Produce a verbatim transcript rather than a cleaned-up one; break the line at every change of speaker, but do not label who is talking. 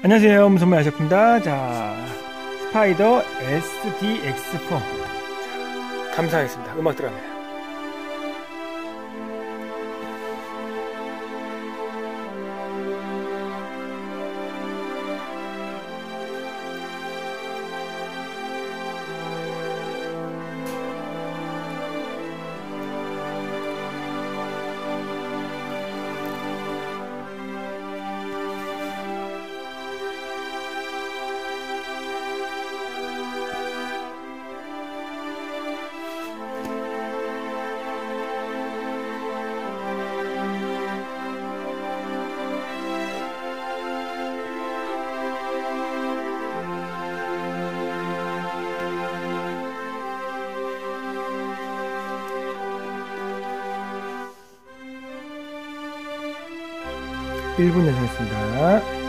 안녕하세요. 무선물 아셨습니다. 자, 스파이더 에스디엑스 포. 감사하겠습니다. 음악 들어가네요. 일 분 예상했습니다.